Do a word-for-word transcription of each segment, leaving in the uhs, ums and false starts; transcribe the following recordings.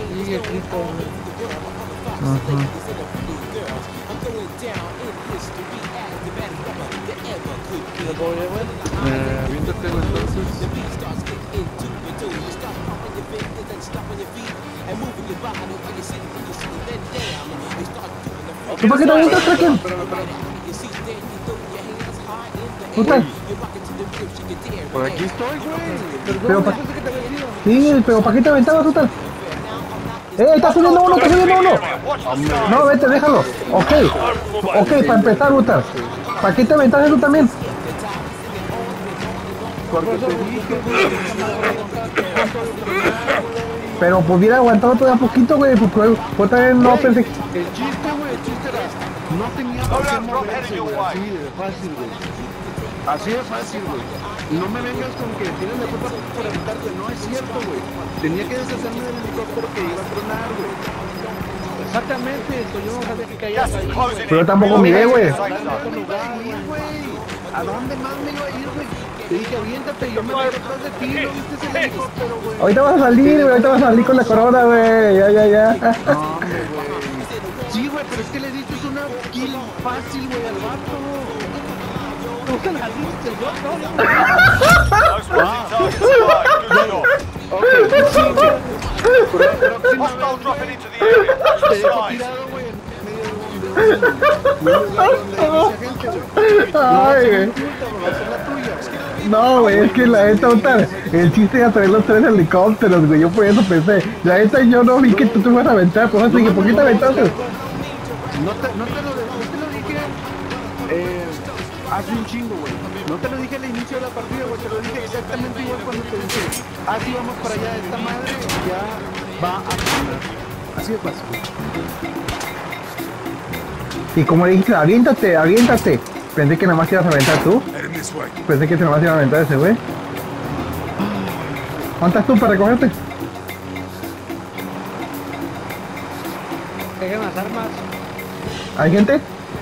Sigue Cristo. Ajá. Eh, aviéntate, güey, entonces. ¿Tú para qué te avientas, Kraken? Espérame, espérame. Puta. Por aquí estoy, güey. Pero pa... Sí, pero ¿para qué te aventabas, total? ¡Eh, está subiendo uno, está subiendo uno! No, vete, déjalo. Ok, ok, para empezar, Gutar. ¿Para qué te aventaste tú también? Porque te dije, güey. Pero pudiera aguantado todavía poquito, güey, porque yo también no pensé... El chiste, güey, el chiste era... No tenía por qué moverse, güey, así de fácil, güey. Así de fácil, güey. No me vengas con que tienes la culpa por evitarte, no es cierto, güey. Tenía que deshacerme del helicóptero que iba a tronar, güey. Exactamente, esto yo no sabía que caía ahí. Pero yo tampoco miré, güey. ¿A dónde más me iba a ir, güey? Te dije, aviéntate, yo me voy detrás de ti, ¿no viste ese helicóptero, güey? Ahorita vas a salir, güey, ahorita vas a salir con la corona, güey. Ya, ya, ya. No, hombre, güey. Sí, güey, pero es que le diste una kill fácil, güey, al vato. No se la diste, yo no. Ok, sí, güey. Próxima vez, te dejo tirado, güey, en medio de un lugar donde dice gente, güey. Ay, güey. Va a ser la tuya. No, güey, es que la neta, Gutar, el chiste era traer los tres helicópteros, güey, yo por eso pensé. La neta, yo no vi que tú te ibas a aventar, por eso dije, ¿por qué te aventaste? No te, no te, lo, no te lo dije eh, hace un chingo, güey. No te lo dije al inicio de la partida, güey. Te lo dije exactamente igual cuando te dije, así vamos para allá, esta madre ya va a ganar. Así de fácil. Y como le dijiste, aviéntate, aviéntate. Pensé que nada más ibas a aventar tú. Pensé que nada más iba a aventar ese güey. ¿Cuántas tú para recogerte? Dejen las armas. ¿Hay gente?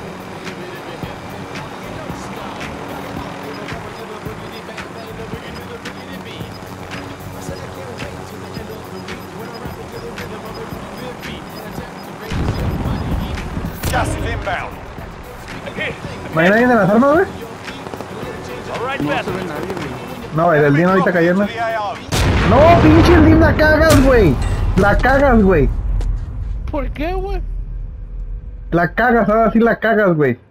¿No hay nadie de las armas, güey? No se ve nadie, güey. No, el Dim ahorita cayendo. No, pinche Dim, la cagas, güey. La cagas, güey. ¿Por qué, güey? La cagas, ahora sí la cagas, güey.